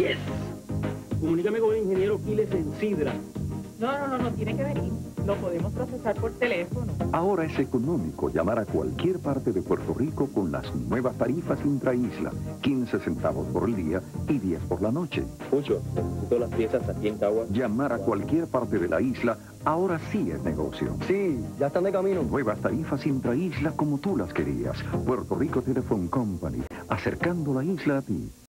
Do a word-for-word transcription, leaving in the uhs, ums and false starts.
¡Yes! Comunícame con el ingeniero Quiles en Sidra. No, no, no, no tiene que venir. Lo podemos procesar por teléfono. Ahora es económico llamar a cualquier parte de Puerto Rico con las nuevas tarifas intraisla, quince centavos por el día y diez por la noche. Mucho, necesito las piezas aquí en Cagua. Llamar a cualquier parte de la isla ahora sí es negocio. Sí, ya están de camino. Nuevas tarifas intraisla como tú las querías. Puerto Rico Telephone Company, acercando la isla a ti.